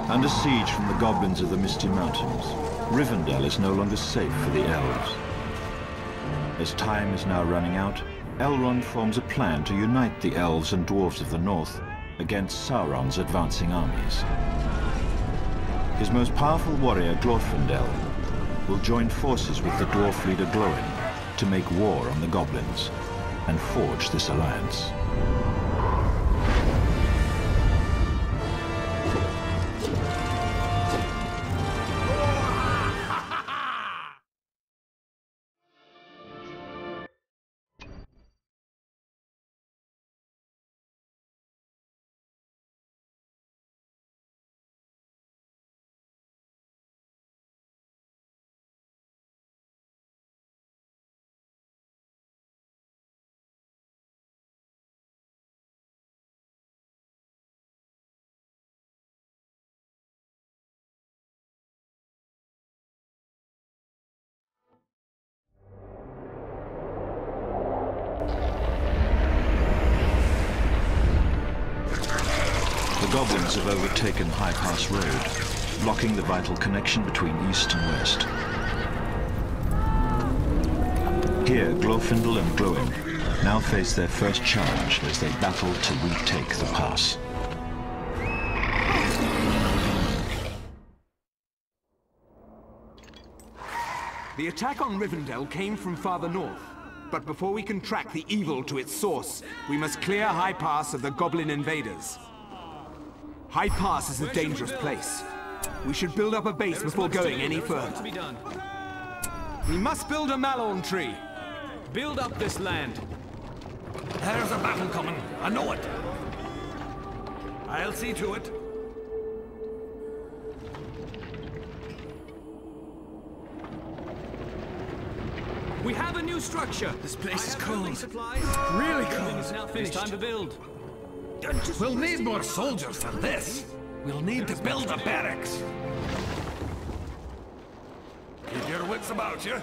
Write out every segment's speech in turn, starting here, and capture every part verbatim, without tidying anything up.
Under siege from the goblins of the Misty Mountains, Rivendell is no longer safe for the elves. As time is now running out, Elrond forms a plan to unite the elves and dwarves of the north against Sauron's advancing armies. His most powerful warrior, Glorfindel, will join forces with the dwarf leader Glóin to make war on the goblins and forge this alliance. The goblins have overtaken High Pass Road, blocking the vital connection between east and west. Here, Glorfindel and Glóin now face their first challenge as they battle to retake the pass. The attack on Rivendell came from farther north. But before we can track the evil to its source, we must clear High Pass of the goblin invaders. High Pass is a dangerous place. We should build up a base before going any further. We must build a Malorn tree. Build up this land. There's a battle coming. I know it. I'll see to it. We have a new structure. This place is cold. Supplies. Really Building is cold. now finished. It's time to build. We'll need more soldiers than this. We'll need to build a barracks. Keep your wits about you.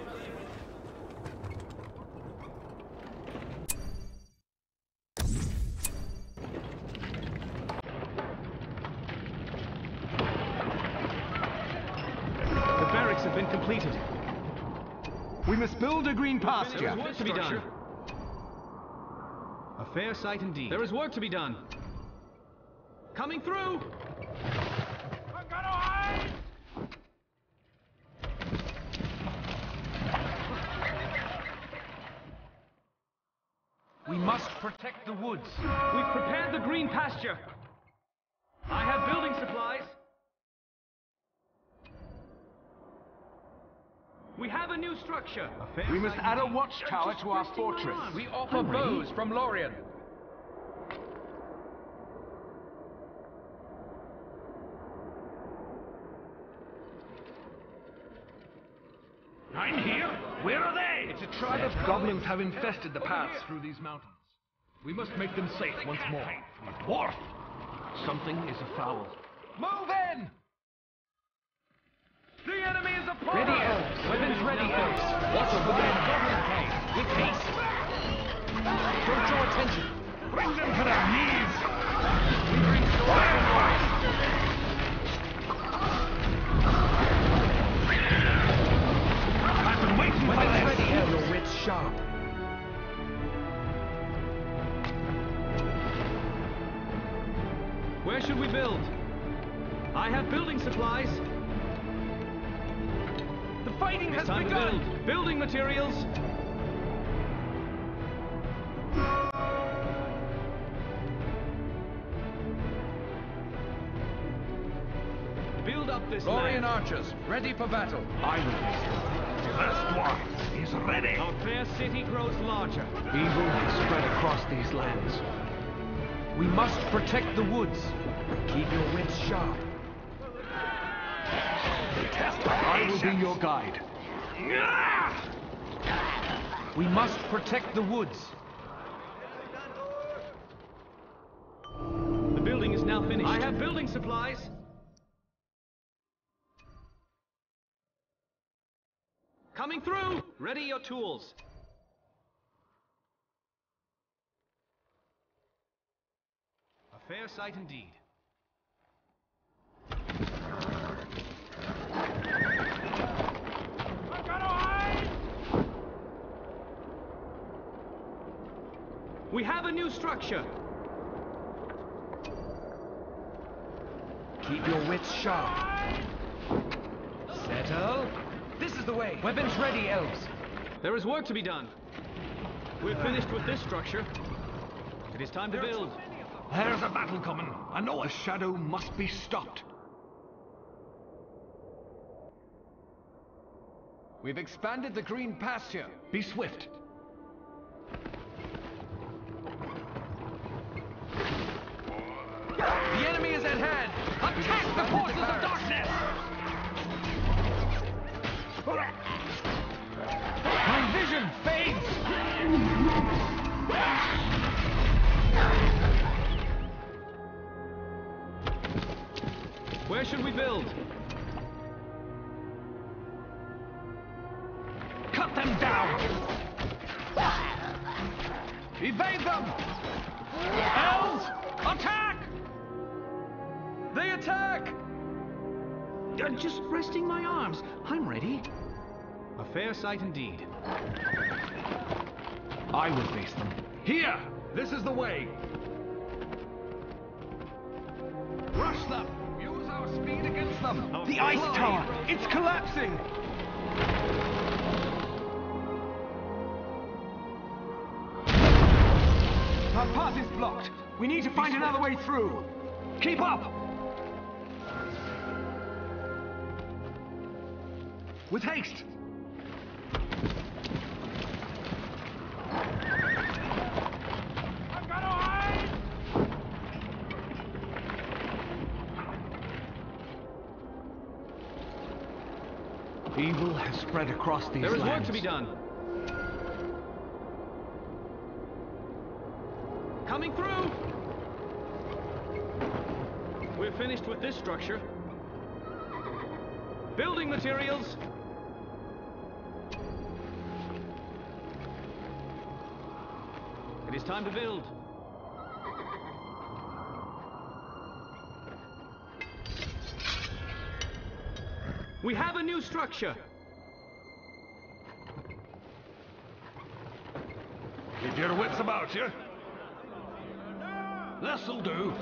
The barracks have been completed. We must build a green pasture. There is work to be done. A fair sight indeed. There is work to be done. Coming through! I'm gonna hide! We must protect the woods. We've prepared the green pasture. I have building supplies. We have a new structure. A We must add a watchtower to our fortress. We offer bows from Lorien. I'm here. Where are they? It's a tribe of goblins have infested the paths through these mountains. We must make them safe once more. Dwarf! Something is afoul. Move in! The enemy is upon Ready, us! elves! Weapons ready, elves! Watch for the goblin cave! With haste! Don't draw attention! Bring them to their knees! We bring sword! I've been waiting for Weapons this! ready, elves! Your wits sharp! Where should we build? I have building supplies. The fighting It's has time begun! to build. Building materials. Build up this Lorien land. archers, ready for battle. I will be still. This dwarf is ready! Our fair city grows larger. Evil has spread across these lands. We must protect the woods. Keep your wits sharp. I will be your guide. We must protect the woods. The building is now finished. I have building supplies. Coming through! Ready your tools. A fair sight indeed. new structure. Keep your wits sharp. Settle. This is the way. Weapons ready, elves. There is work to be done. We're finished with this structure. It is time to build. There's a battle coming. I know the shadow must be stopped. We've expanded the green pasture. Be swift. The enemy is at hand. Attack the forces of darkness! My vision fades! Where should we build? Cut them down! Evade them! Elves, attack! They attack! Uh, just resting my arms. I'm ready. A fair sight indeed. I will face them. Here! This is the way! Rush them! Use our speed against them! The ice tower! It's collapsing! Our path is blocked! We need to find another way through! Keep up! With haste! Evil has spread across these There is lands. work to be done. Coming through! We're finished with this structure. Building materials. It is time to build. We have a new structure. Keep your wits about you. This'll do.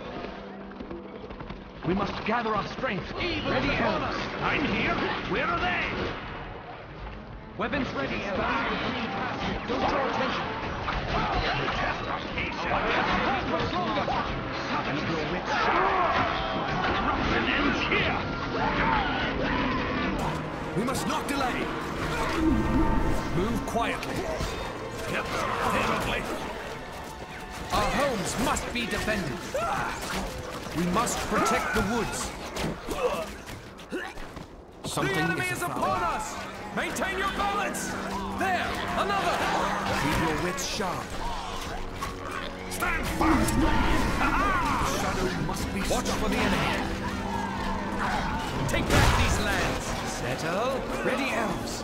We must gather our strength. Evil ready, elves. I'm here. Where are they? Weapons ready, elves. Don't draw attention. Much longer. Keep your wits sharp. Corruption ends here. We must not delay. Move quietly. Yep, apparently. Our homes must be defended. We must protect the woods. Something the enemy is, is upon us! Maintain your balance! There! Another! Keep your wits sharp. Stand fast! Ha-ha! The shadow must be Watch stopped. for the enemy. Take back these lands. Settle. Ready, elves.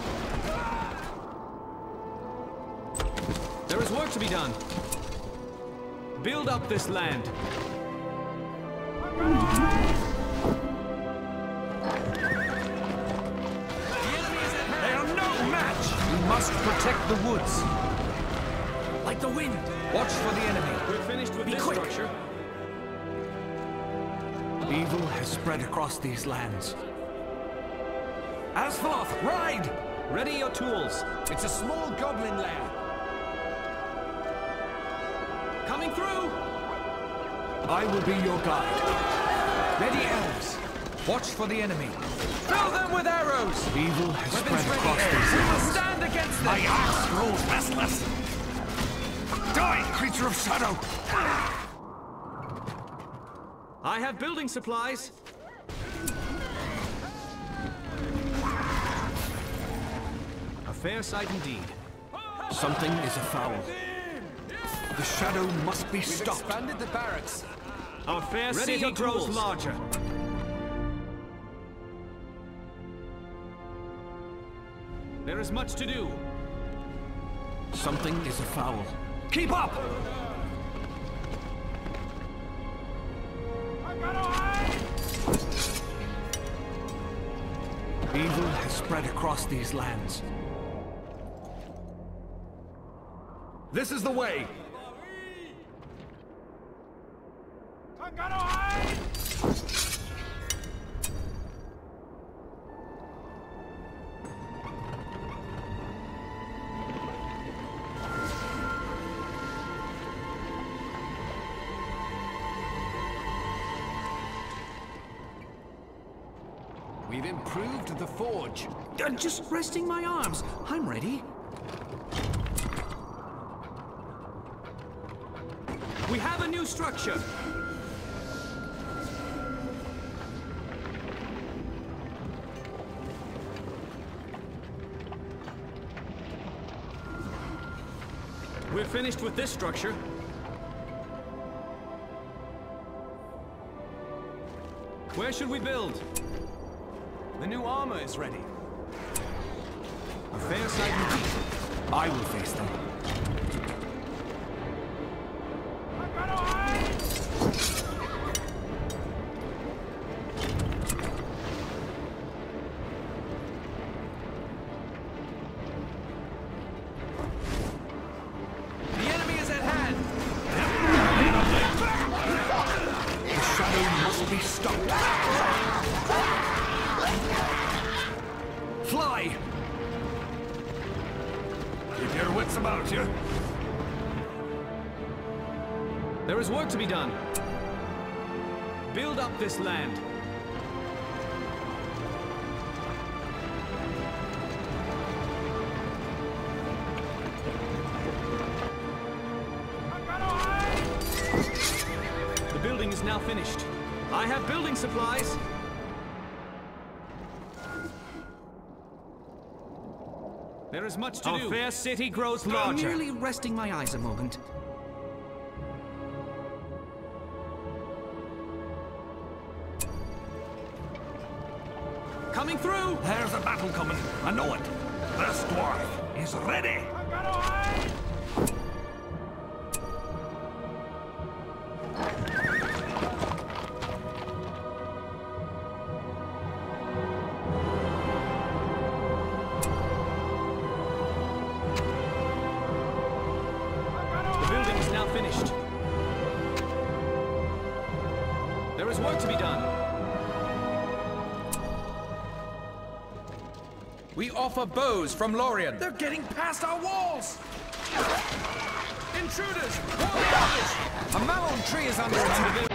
There is work to be done. Build up this land. The enemy is in there! They are no match! We must protect the woods. Like the wind! Watch for the enemy. We're finished with Be this quick. structure. Evil has spread across these lands. Asphaloth, ride! Ready your tools. It's a small goblin lair. Coming through! I will be your guide. Ready, elves. Watch for the enemy. Fill them with arrows! Evil has Weapons spread ready, across elves. these We will lands. stand against them! My axe grows restless! Die, creature of shadow! I have building supplies. A fair sight indeed. Something is afoul. The shadow must be stopped. Expanded the barracks. Our fair Ready city your grows tools. larger. There is much to do. Something is afoul. Keep up! Evil has spread across these lands. This is the way! We've improved the forge. Uh, just resting my arms. I'm ready. We have a new structure. We're finished with this structure. Where should we build? The new armor is ready. A fair sight indeed. I will face them. The enemy is at hand. The shadow must be stopped. Fly! Keep your wits about you. There is work to be done. Build up this land. The building is now finished. I have building supplies. There is much to Our do. fair city grows I'm larger. merely resting my eyes a moment. Coming through! There's a battle coming. I know it. This dwarf is ready. The building is now finished. There is work to be done. We offer bows from Lorien. They're getting past our walls. Intruders! Warn the others! A mallow tree is under attack.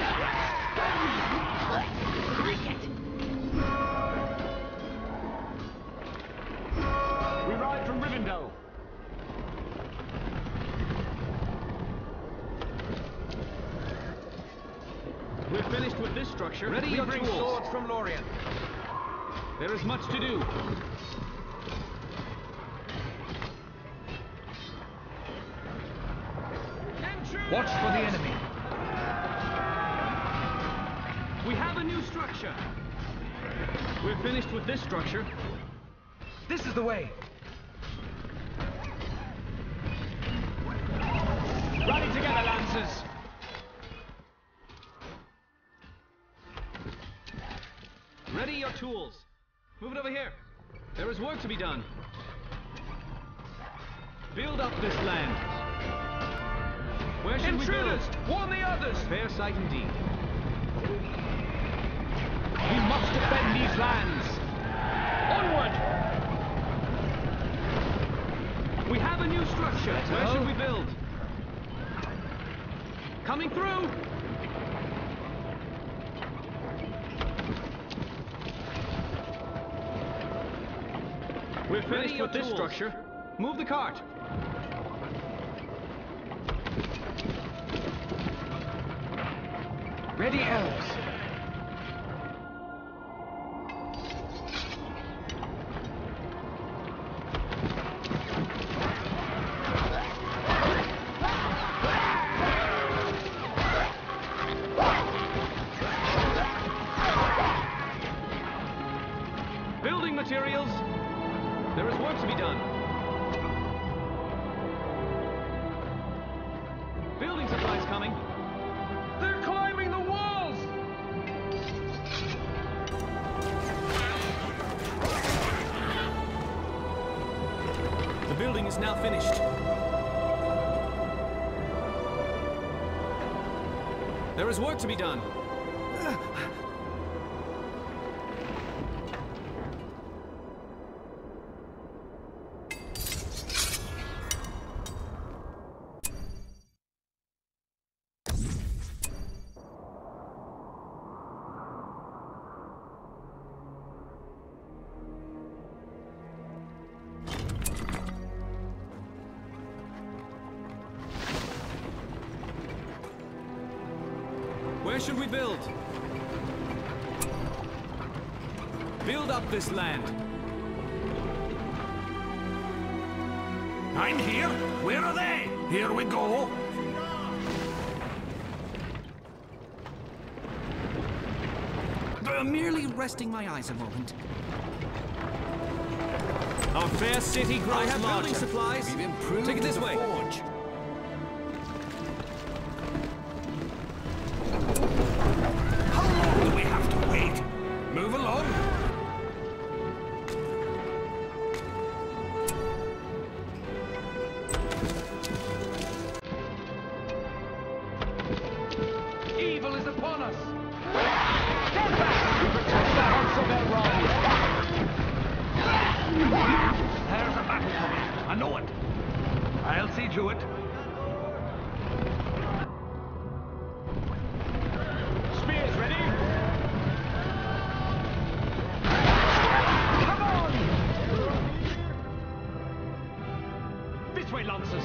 We ride from Rivendell. We're finished with this structure. Ready We your bring tools. swords from Lorien. There is much to do. Watch for the enemy. We have a new structure. We're finished with this structure. This is the way. Rally together, Lancers. Ready your tools. Move it over here. There is work to be done. Build up this land. Where should Intruders! we build? Warn the others! Fair sight indeed. We must defend these lands. Onward! We have a new structure. Where should we build? Coming through! We're finished with this structure. Move the cart. Ready, elves. Building materials. There is work to be done. Building supplies coming. They're climbing the walls! The building is now finished. There is work to be done. should we build? Build up this land. I'm here. Where are they? Here we go. I'm merely resting my eyes a moment. Our fair city grows I have larger. Building supplies. We've improved. Take it this way. Forge. How long do we have to wait? Move along. Evil is upon us. Stand back. We protect the house of Elrond. There's a battle coming. I know it. I'll see to it. Spears ready? Come on! This way, Lancers.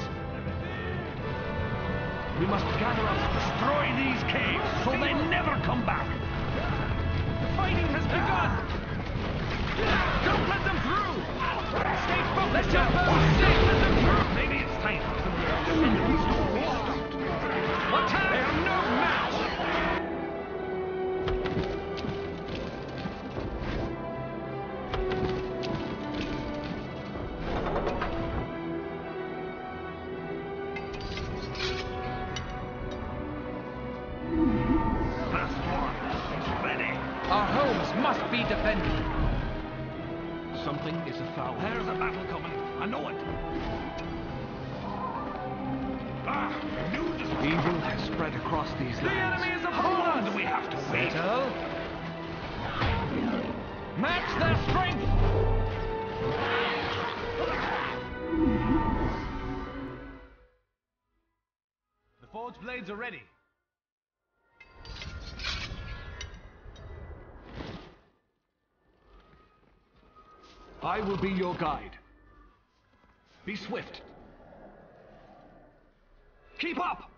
We must gather us, destroy these caves, so they never come back. The fighting has begun! Don't let them through! Stay focused! Let's jump over! Stay let them through! Maybe it's time for some real. What time? They are no match! First one is ready. Our homes must be defended. Something is afoul. There's a battle coming. I know it. Ah, new destruction. Evil has spread across these lands. The enemy is upon us. How long do we have to wait? Settle. Match their strength. The forge blades are ready. I will be your guide. Be swift. Keep up!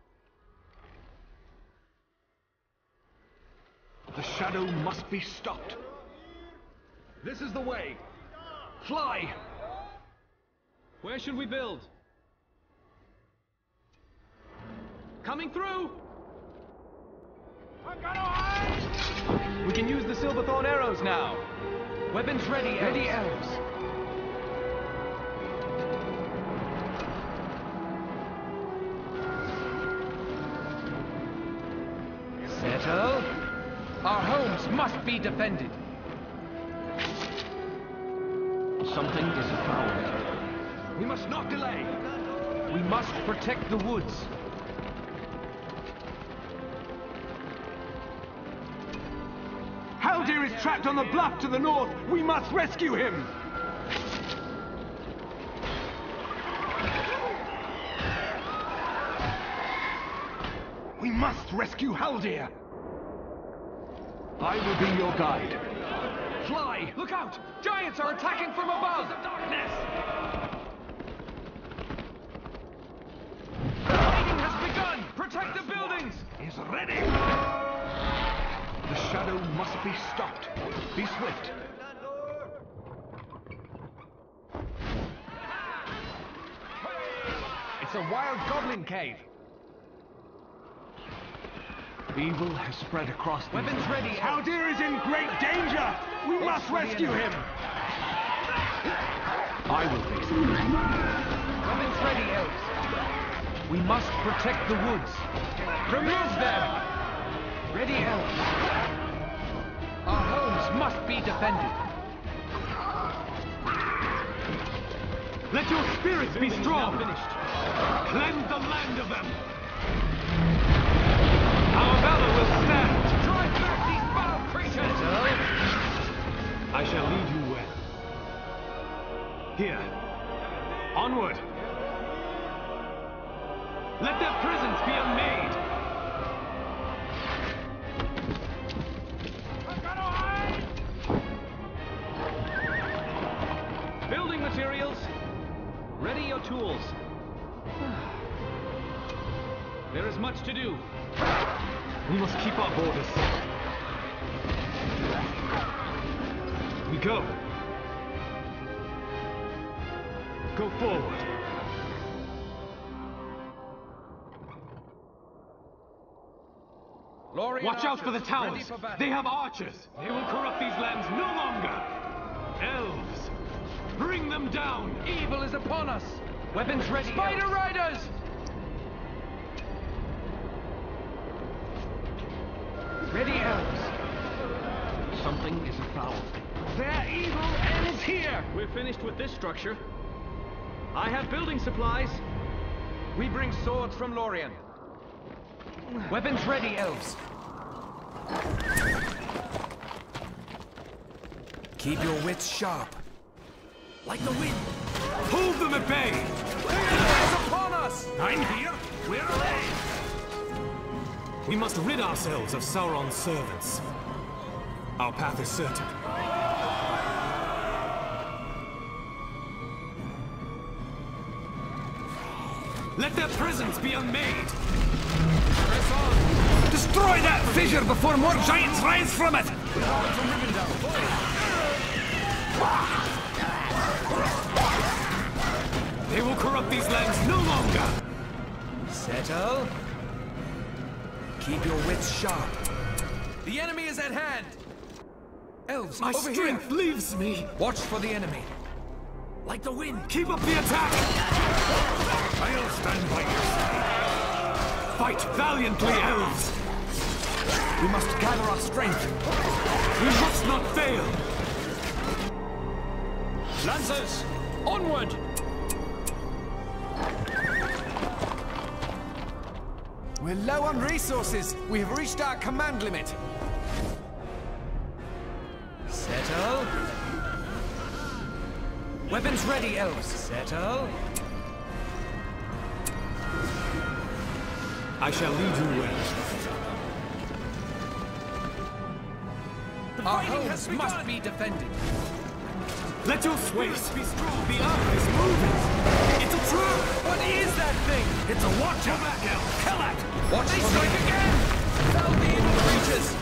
The shadow must be stopped. This is the way. Fly! Where should we build? Coming through! We can use the Silverthorn arrows now. Weapons ready, elves. Ready, elves. Settle. Our homes must be defended. Something is afoul. We must not delay. We must protect the woods. Haldir is trapped on the bluff to the north. We must rescue him. We must rescue Haldir. I will be your guide. Fly! Look out! Giants are attacking from above! Darkness! The fighting has begun! Protect the buildings! Is ready! The shadow must be stopped. Be swift. It's a wild goblin cave. Evil has spread across the Weapons ready. Haldir is in great danger. We It's must rescue him. I will fix it. Weapons ready, elves. We must protect the woods. Remove them! Ready, elves. Our homes must be defended. Let your spirits be strong. Cleanse the land of them. Our valor will stand. Drive back these foul creatures. I shall lead you well. Here. Onward. Let their presence be unmade. Building materials. Ready your tools. There is much to do. We must keep our borders safe. We go. Go forward. Lorien Watch out archers, for the ready towers. for battle. They have archers. They will corrupt these lands no longer. Elves, bring them down. Evil is upon us. Weapons ready. Spider elves. Riders! Ready, elves. Something is afoul. Their evil ends here. We're finished with this structure. I have building supplies. We bring swords from Lorien. Weapons ready, elves. Keep your wits sharp. Like the wind. Hold them at bay! It's upon us! I'm here. We're away. We must rid ourselves of Sauron's servants. Our path is certain. Let their presence be unmade! Press on! Destroy that fissure before more giants rise from it! They will corrupt these lands no longer! Settle. Keep your wits sharp. The enemy is at hand! Elves, My over strength here! leaves me! Watch for the enemy. Like the wind. Keep up the attack! I'll stand by your side. Fight valiantly, elves! We must gather our strength. We must not fail! Lancers, onward! We're low on resources. We have reached our command limit. Settle. Weapons ready, elves. Settle. I shall lead you well. Our homes must be defended. Let your swings be strong. The earth is moving. It's a trap. What is that thing? It's a watcher back, elf. Kill it. Watch they strike again! Fell the evil creatures!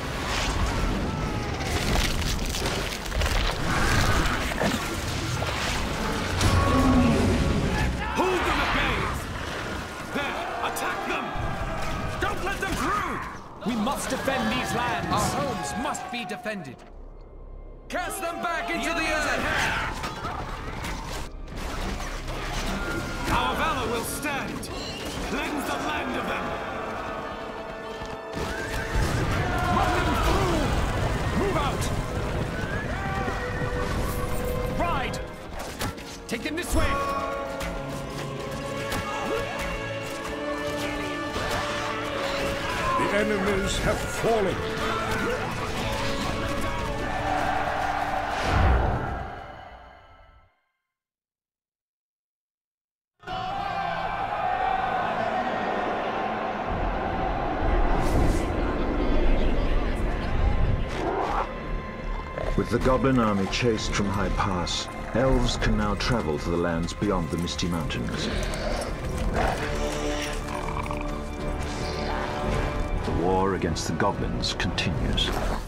Hold them at bay! There, attack them! Don't let them through! We must defend these lands! Our homes must be defended. Cast them back into the earth! Our valor will stand! Cleanse the land of them! Run them through! Move out! Ride! Take them this way! The enemies have fallen. With the Goblin army chased from High Pass, elves can now travel to the lands beyond the Misty Mountains. The war against the Goblins continues.